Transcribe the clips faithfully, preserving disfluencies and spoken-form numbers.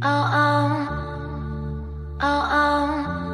Oh, oh. Oh, oh.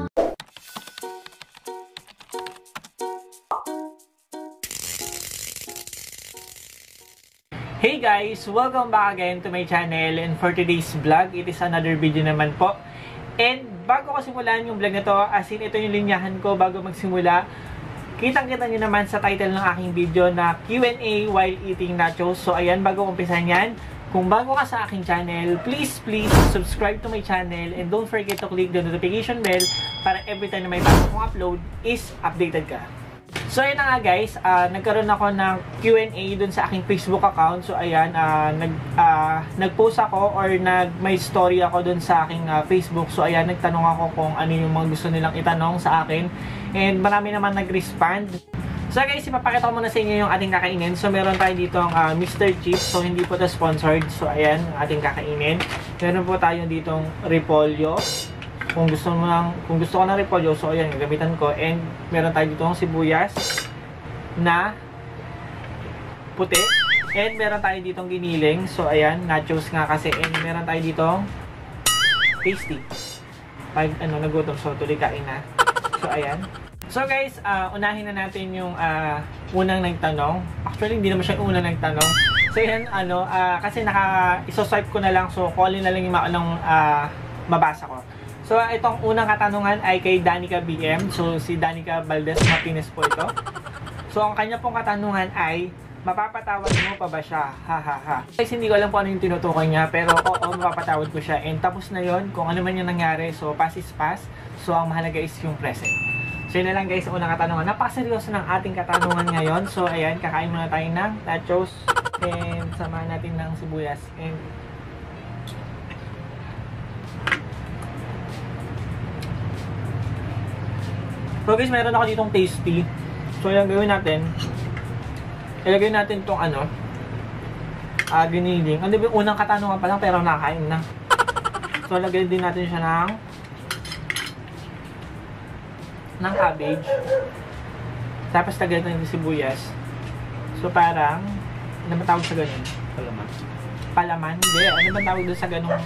Hey guys! Welcome back again to my channel, and for today's vlog, it is another video naman po. And bago ko simulan yung vlog na to, as in ito yung linyahan ko bago magsimula, kitang-kita nyo naman sa title ng aking video na Q and A while eating nachos. So ayan, bago umpisan yan, kung bago ka sa aking channel, please please subscribe to my channel and don't forget to click the notification bell para every time na may bago kong upload is updated ka. So ayun na nga guys, uh, nagkaroon ako ng Q and A dun sa aking Facebook account. So ayan, uh, nag, uh, nag-post ako or nag, may story ako dun sa aking uh, Facebook. So ayan, nagtanong ako kung ano yung mga gusto nilang itanong sa akin. And marami naman nag-respond. So guys, ipapakita ko muna sa inyo yung ating kakainin. So meron tayo dito ang uh, Mister Chips. So hindi po ito sponsored. So ayan, ating kakainin. Meron po tayo ditong repolyo. Kung gusto mo lang, kung gusto ko ng repolyo, so ayan, gagamitan ko. And meron tayo dito ng sibuyas na puti. And meron tayo ditong giniling. So ayan, nachos nga kasi. And meron tayo ditong tasty. Pag ano, nagutom, so tuloy kain na. So ayan. So guys, uh, unahin na natin yung uh, unang nagtanong. Actually, hindi naman siya unang nagtanong. So ayan, ano, uh, kasi naka, iso-swipe ko na lang. So call na lang yung maanong uh, mabasa ko. So, itong unang katanungan ay kay Danica B M. So, si Danica Valdez Martinez po ito. So, ang kanya pong katanungan ay, mapapatawad mo pa ba siya? Ha, ha, ha. Guys, hindi ko alam kung ano yung tinutukoy niya, pero oo, mapapatawad ko siya. And tapos na yon, kung ano man yung nangyari, so, past is past. So, ang mahalaga is yung present. So, yun na lang guys, unang katanungan. Napakaseryoso ng ating katanungan ngayon. So, ayan, kakain muna tayo ng nachos. And samahan natin ng sibuyas. And so guys, meron ako ditong tasty. So yung gawin natin, ilagay natin itong ano, uh, giniling. Ano ba yung unang katanungan pa lang pero nakakain na. So lagay din natin siya ng ng cabbage. Tapos lagay natin yung sibuyas. So parang, ano ba tawag sa ganun? Palaman. Palaman? Hindi. Ano ba tawag doon sa ganung...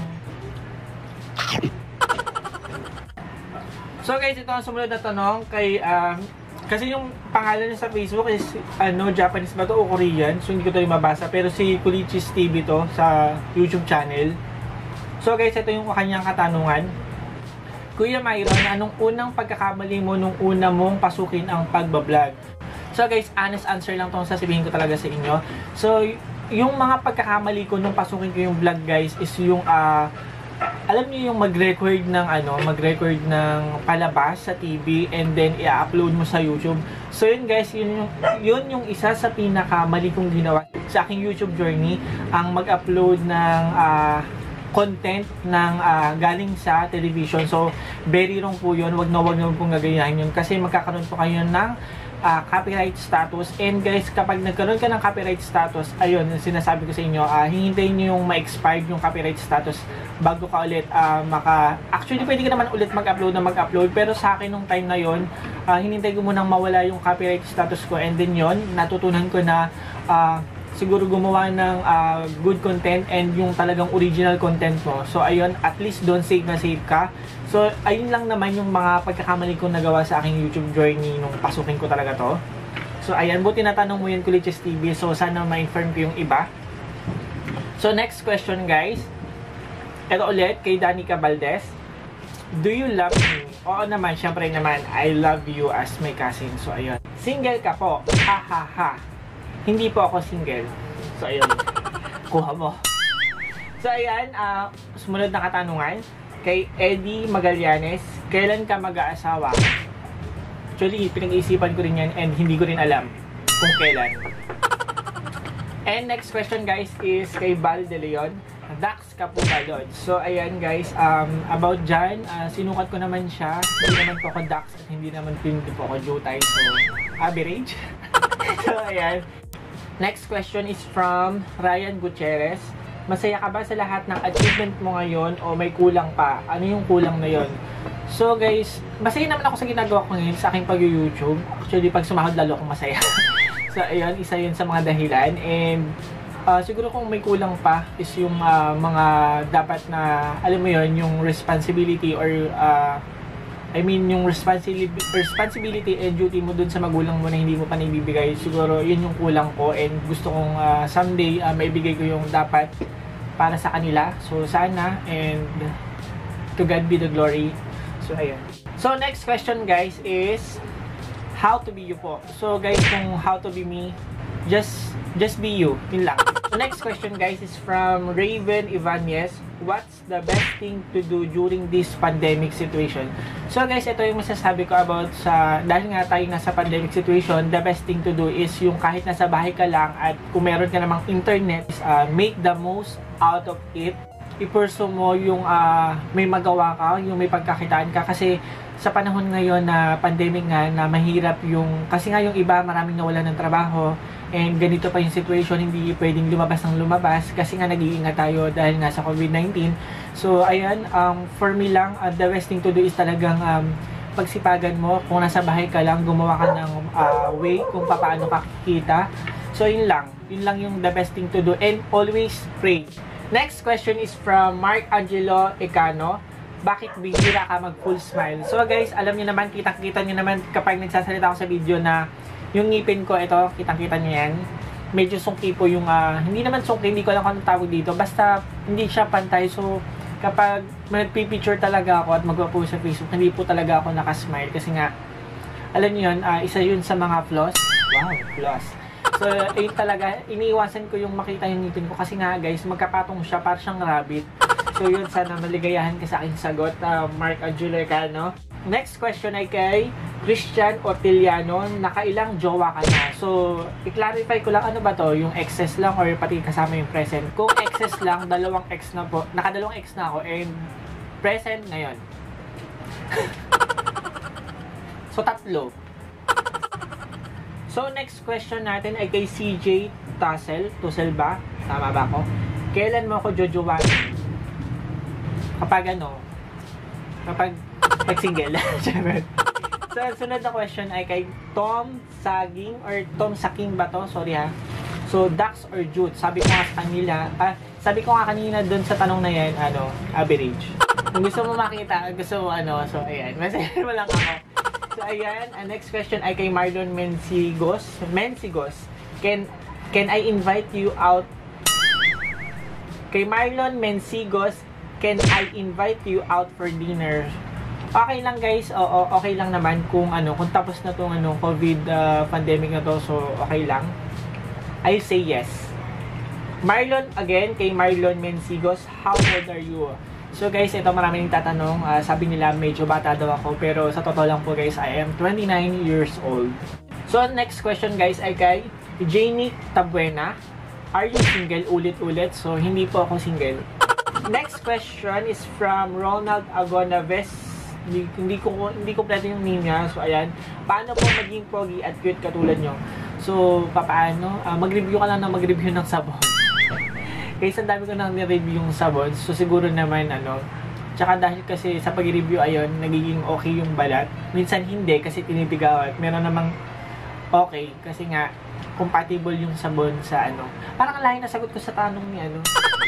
So guys, ito ang sumunod na tanong kay, uh, kasi yung pangalan niya sa Facebook is, ano, Japanese ba ito o Korean? So hindi ko ito yung mabasa, pero si Kulichis T V to sa YouTube channel. So guys, ito yung kanyang katanungan. Kuya Myron, anong unang pagkakamali mo nung una mong pasukin ang pagbablog? So guys, honest answer lang itong sasabihin ko talaga sa inyo. So, yung mga pagkakamali ko nung pasukin ko yung vlog guys is yung, ah, uh, alam niyo yung mag-record ng ano, mag-record ng palabas sa T V and then i-upload mo sa YouTube. So yun guys, yun yung, yun yung isa sa pinakamali kong ginawa sa aking YouTube journey, ang mag-upload ng uh, content ng uh, galing sa television. So very wrong po yun, wag na wag na pong gagayahin yun kasi magkakaroon po kayo ng Uh, copyright status. And guys, kapag nagkaroon ka ng copyright status, ayun, sinasabi ko sa inyo, uh, hihintayin nyo yung ma-expired yung copyright status bago ka ulit uh, maka... Actually, pwede ka naman ulit mag-upload na mag-upload, pero sa akin nung time na yon, uh, hinintay ko munang mawala yung copyright status ko, and then yon, natutunan ko na uh, siguro gumawa ng uh, good content and yung talagang original content mo. So ayun, at least doon safe na safe ka. So ayun lang naman yung mga pagkakamali kong nagawa sa aking YouTube journey nung pasukin ko talaga to. So ayan, buti natanong mo yun, Kulichis T V. So sana ma-inform ko yung iba. So next question guys. Ito ulit kay Danica Valdez. Do you love me? Oo naman, syempre naman, I love you as my cousin. So ayun. Single ka po. Ha ha ha. Hindi po ako single. So, ayun. Kuha mo. So, ayan. Uh, sumunod na katanungan. Kay Eddie Magallanes. Kailan ka mag-aasawa? Actually, pinag-iisipan ko rin yan and hindi ko rin alam kung kailan. And next question, guys, is kay Val De Leon. Dax ka po ba, Lord? So, ayan, guys. Um, about dyan, uh, sinukat ko naman siya. Hindi naman po ako Dax at hindi naman hindi po ako Jutay. So, average. So, ayan. Next question is from Ryan Gutierrez. Masaya ka ba sa lahat ng achievement mo ngayon o may kulang pa? Ano yung kulang na yon? So guys, masaya naman ako sa ginagawa ko ngayon sa aking pag-YouTube. Actually, pag sumahod lalo akong masaya. So ayun, isa yun sa mga dahilan. And Uh, siguro kung may kulang pa is yung uh, mga dapat na, alam mo yon, yung responsibility or uh, I mean yung responsibility, responsibility and duty mo dun sa magulang mo na hindi mo pa naibibigay. Siguro yun yung kulang ko and gusto kong uh, someday uh, maibigay ko yung dapat para sa kanila. So sana, and to God be the glory. So ayun. So next question guys is how to be you po. So guys, kung how to be me, just just be you. Yun lang. So next question guys is from Raven Ibanez. What's the best thing to do during this pandemic situation? So guys, ito yung masasabi ko about sa, dahil nga tayo nasa pandemic situation, the best thing to do is yung kahit nasa bahay ka lang at kung meron ka namang internet, is, uh, make the most out of it. I-pursue mo yung uh, may magawa ka, yung may pagkakitaan ka, kasi sa panahon ngayon na pandemic nga, na mahirap yung, kasi nga yung iba maraming nawalan ng trabaho, and ganito pa yung situation, hindi pwedeng lumabas ng lumabas kasi nga nag-iingat tayo dahil nga sa COVID nineteen. So ayan, um, for me lang, uh, the best thing to do is talagang um, pagsipagan mo. Kung nasa bahay ka lang, gumawa ka ng uh, way kung paano ka kikita. So yun lang, yun lang yung the best thing to do, and always pray. Next question is from Mark Angelo Ecano. Bakit bihira ka mag full smile? So guys, alam niyo naman, kitang-kita niyo naman kapag nagsasalita ako sa video na yung ngipin ko, ito, kitang-kita niyo yan. Medyo sungki po yung, uh, hindi naman sungki, hindi ko alam kung anong tawag dito. Basta, hindi siya pantay. So, kapag nagpipicture talaga ako at magpo-post sa Facebook, hindi po talaga ako nakasmile. Kasi nga, alam niyo yun, uh, isa yun sa mga flaws. Wow, flaws. So, ayun talaga, iniiwasan ko yung makita yung ngipin ko. Kasi nga, guys, magkapatong siya, parang siyang rabbit. So, yun, sana maligayahan ka sa aking sagot, uh, Mark Angelo Ecano. Next question ay kay Christian Otiliano. Nakailang jowa ka na? So, i-clarify ko lang, ano ba to? Yung exes lang or pati kasama yung present? Kung exes lang, dalawang ex na po. Nakadalawang ex na ako and present ngayon. So, tatlo. So, next question natin ay kay C J Tassel. Tussel ba? Tama ba ako? Kailan mo ako jojowain? Kapag ano? Kapag pag single. So, sunod na question ay kay Tom Saging or Tom Saking ba to? Sorry ha. So, Dax or Jute? Sabi ko nga sa kanila, ah, sabi ko nga kanina dun sa tanong na yan, ano, average. Kung gusto mo makita, gusto mo ano, so ayan, message mo lang ako. So, ayan, ang next question ay kay Marlon Mensigos. Mensigos, can, can I invite you out? Kay Marlon Mensigos, can I invite you out for dinner? Okay lang guys, oo, okay lang naman kung ano, kung tapos na tong ano, COVID uh, pandemic na to, so okay lang. I say yes. Marlon, again, kay Marlon Mensigos, how old are you? So guys, ito maraming tatanong, uh, sabi nila medyo bata daw ako, pero sa totoo lang po guys, I am twenty-nine years old. So next question guys ay kay Janie Tabuena. Are you single? Ulit-ulit, so hindi po ako single. Next question is from Ronald Agonaves. Hindi, hindi ko hindi kompleto yung name niya. So ayan, paano po maging pogi at cute katulad nyo? So papaano? Uh, mag-review ka lang na mag-review ng sabon. Kasi ang dami ko nang ni-review yung sabon. So siguro naman ano, tsaka dahil kasi sa pag-review ayon, nagiging okay yung balat. Minsan hindi kasi tinitigawat. Meron namang okay kasi nga compatible yung sabon sa ano. Parang lahi na sagot ko sa tanong ni ano.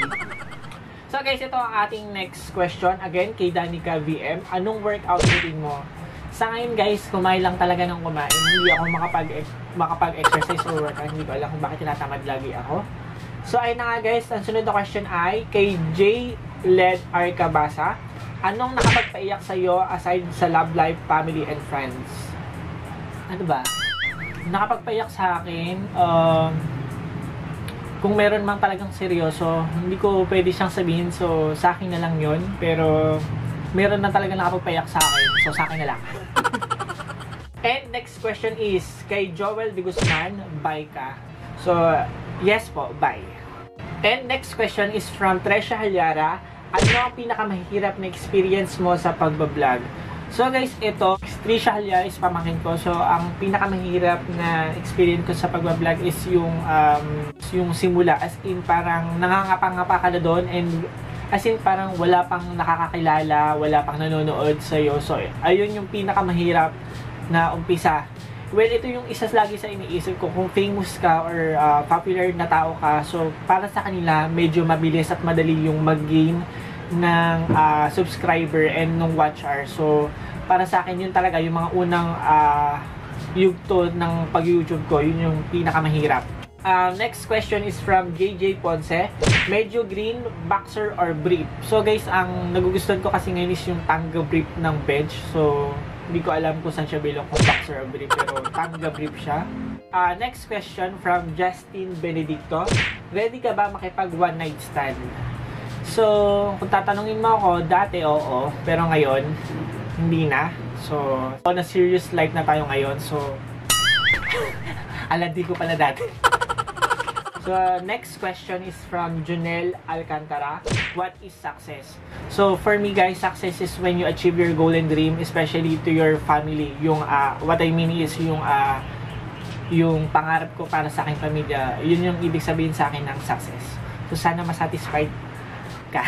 So guys, ito ang ating next question. Again, kay Danica V M. Anong workout routine mo? Sa ngayon guys, kumain lang talaga ng kumain. Hindi ako makapag, makapag-exercise or workout. Hindi ko alam kung bakit tinatamad lagi ako. So ayun na nga guys, ang sunod na question ay kay J. Led Arcabasa. Anong nakapagpaiyak sa'yo aside sa love life, family, and friends? Ano ba? Nakapagpaiyak sa akin, um... kung meron mang talagang seryoso, hindi ko pwede siyang sabihin, so sa akin na lang yun. Pero meron na talagang nakapagpayak sa akin, so sa akin na lang. And next question is kay Joel de Guzman. Bye ka? So yes po, bye. And next question is from Tresha Halyara. Ano ang pinakamahirap na experience mo sa pagbablog? So guys, ito, Trisha Halyara is pamangkin ko. So ang pinakamahirap na experience ko sa pagbablog is yung um, yung simula, as in parang nangangapa-ngapa ka na doon, and as in parang wala pang nakakakilala, wala pang nanonood sa'yo. So ayun yung pinakamahirap na umpisa. Well, ito yung isa lagi sa iniisip ko. Kung famous ka or uh, popular na tao ka, so para sa kanila, medyo mabilis at madali yung mag-gain ng uh, subscriber and ng watch hour. So, para sa akin, yun talaga yung mga unang uh, yugto ng pag-YouTube ko. Yun yung pinakamahirap. Uh, next question is from J J Ponce. Medyo green, boxer or brief? So guys, ang nagugustuhan ko kasi ngayon is yung Tanga brief ng bench. So, hindi ko alam kung saan siya bilong, kung boxer or brief, pero Tanga brief siya. Uh, next question from Justin Benedicto. Ready ka ba makipag one night stand? So, kung tatanungin mo ako, dati oo, pero ngayon, hindi na. So, on a serious life na tayo ngayon. So, alandi ko pala dati. So, uh, next question is from Junel Alcantara. What is success? So, for me guys, success is when you achieve your goal and dream, especially to your family. Yung, uh, what I mean is yung, uh, yung pangarap ko para sa aking pamilya. Yun yung ibig sabihin sa akin ng success. So, sana masatisfied ka.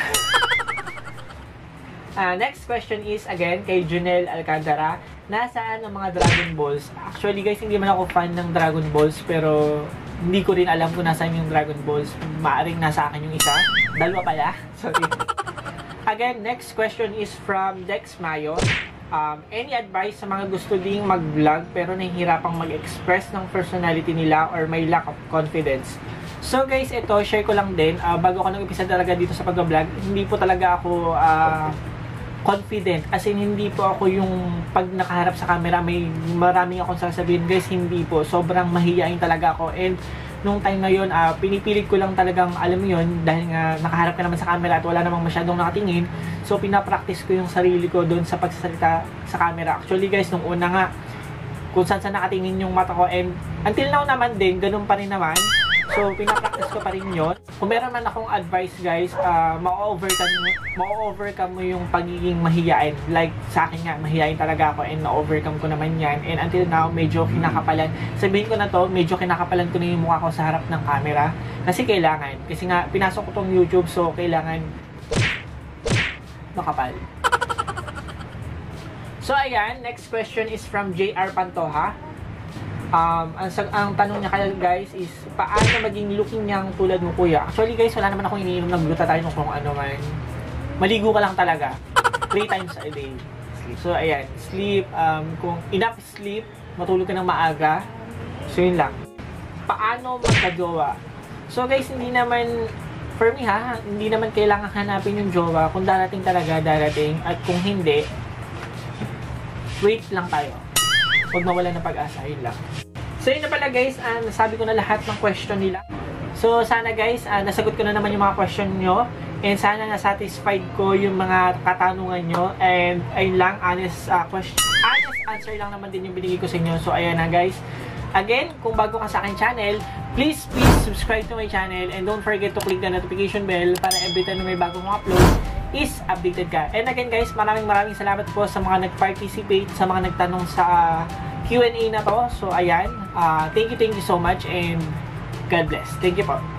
uh, next question is, again, kay Junel Alcantara. Nasaan ang mga Dragon Balls? Actually guys, hindi man ako fan ng Dragon Balls, pero hindi ko rin alam kung nasaan yung Dragon Balls. Maaring nasa akin yung isa. Dalawa pala. Sorry. Again, next question is from Dex Mayo. Um, any advice sa mga gusto ding mag-vlog pero nahihirapang mag-express ng personality nila or may lack of confidence? So guys, ito, share ko lang din. Uh, bago ko nag-umpisa talaga dito sa pag-vlog, hindi po talaga ako uh, confident. As in, hindi po ako yung pag nakaharap sa camera, may maraming akong sasabihin. Guys, hindi po. Sobrang mahihain talaga ako. And nung time na yun, uh, pinipilit ko lang talagang, alam mo yun, dahil nga nakaharap ka naman sa camera at wala namang masyadong nakatingin. So, pinapractice ko yung sarili ko doon sa pagsasalita sa camera. Actually guys, nung una nga, kung saan saan nakatingin yung mata ko. And until now naman din, ganun pa rin naman. So, pinapractice ko pa rin yun. Kung meron man akong advice guys, uh, ma-overcome, ma-overcome mo yung pagiging mahiyain. Like, sa akin nga, mahiyain talaga ako and na-overcome ko naman yan. And until now, medyo kinakapalan. Sabihin ko na to, medyo kinakapalan ko na yung mukha ko sa harap ng camera. Kasi kailangan. Kasi nga, pinasok ko tong YouTube, so kailangan makapal. So, ayan. Next question is from J R Pantoja. Um, ang, ang tanong niya kaya guys is, paano maging looking niyang tulad mo kuya? Actually guys, wala naman akong iniinom ng glutathione kung ano man. Maligo ka lang talaga. Three times a day. Sleep. So ayan, sleep, um, kung enough sleep, matulog ka ng maaga. So yun lang. Paano magka-jowa? So guys, hindi naman, for me ha, hindi naman kailangan hanapin yung jowa. Kung darating talaga, darating. At kung hindi, wait lang tayo. Huwag mawala ng pag-asa, yun lang. So yun na pala guys, uh, nasabi ko na lahat ng question nila. So sana guys, uh, nasagot ko na naman yung mga question nyo. And sana na-satisfied ko yung mga katanungan nyo. And ayun lang, honest, uh, question, honest answer lang naman din yung binigay ko sa inyo. So ayan na guys. Again, kung bago ka sa akin channel, please, please subscribe to my channel. And don't forget to click the notification bell para every time na may bagong upload is updated ka. And again guys, maraming maraming salamat po sa mga nag-participate, sa mga nagtanong sa Q and A na to. So ayan, uh, thank you, thank you so much and God bless. Thank you po.